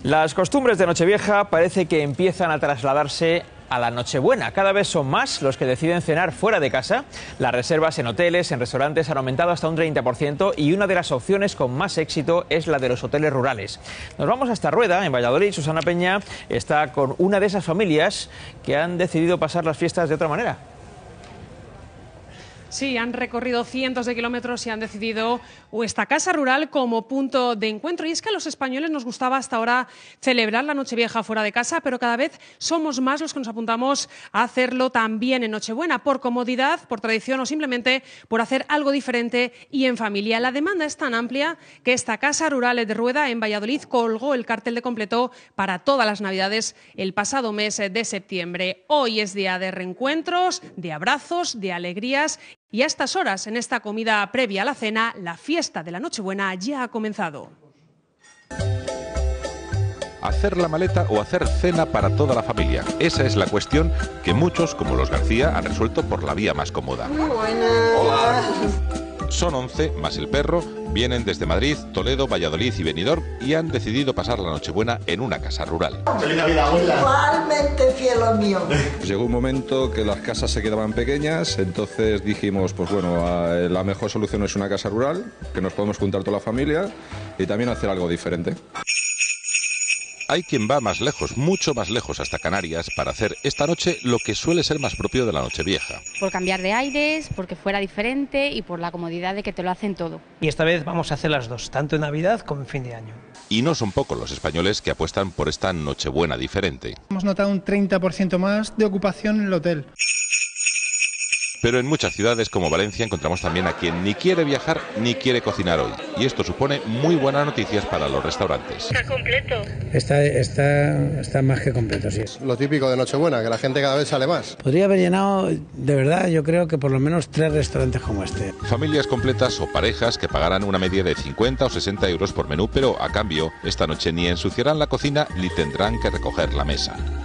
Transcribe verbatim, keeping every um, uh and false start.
Las costumbres de Nochevieja parece que empiezan a trasladarse a la Nochebuena. Cada vez son más los que deciden cenar fuera de casa. Las reservas en hoteles, en restaurantes han aumentado hasta un treinta por ciento y una de las opciones con más éxito es la de los hoteles rurales. Nos vamos hasta Rueda, en Valladolid. Susana Peña está con una de esas familias que han decidido pasar las fiestas de otra manera. Sí, han recorrido cientos de kilómetros y han decidido esta casa rural como punto de encuentro. Y es que a los españoles nos gustaba hasta ahora celebrar la Nochevieja fuera de casa, pero cada vez somos más los que nos apuntamos a hacerlo también en Nochebuena, por comodidad, por tradición o simplemente por hacer algo diferente y en familia. La demanda es tan amplia que esta casa rural de Rueda, en Valladolid, colgó el cartel de completo para todas las Navidades el pasado mes de septiembre. Hoy es día de reencuentros, de abrazos, de alegrías. Y a estas horas, en esta comida previa a la cena, la fiesta de la Nochebuena ya ha comenzado. Hacer la maleta o hacer cena para toda la familia. Esa es la cuestión que muchos, como los García, han resuelto por la vía más cómoda. Muy buenas. Hola. Son once, más el perro, vienen desde Madrid, Toledo, Valladolid y Benidorm y han decidido pasar la Nochebuena en una casa rural. ¡Feliz Navidad, abuela! Igualmente, fiel mío. Llegó un momento que las casas se quedaban pequeñas, entonces dijimos, pues bueno, la mejor solución es una casa rural, que nos podemos juntar toda la familia y también hacer algo diferente. Hay quien va más lejos, mucho más lejos, hasta Canarias, para hacer esta noche lo que suele ser más propio de la Nochevieja. Por cambiar de aires, porque fuera diferente y por la comodidad de que te lo hacen todo. Y esta vez vamos a hacer las dos, tanto en Navidad como en fin de año. Y no son pocos los españoles que apuestan por esta Nochebuena diferente. Hemos notado un treinta por ciento más de ocupación en el hotel. Pero en muchas ciudades como Valencia encontramos también a quien ni quiere viajar ni quiere cocinar hoy. Y esto supone muy buenas noticias para los restaurantes. Está completo. Está, está, está más que completo, sí. Lo típico de Nochebuena, que la gente cada vez sale más. Podría haber llenado, de verdad, yo creo que por lo menos tres restaurantes como este. Familias completas o parejas que pagarán una media de cincuenta o sesenta euros por menú, pero a cambio, esta noche ni ensuciarán la cocina ni tendrán que recoger la mesa.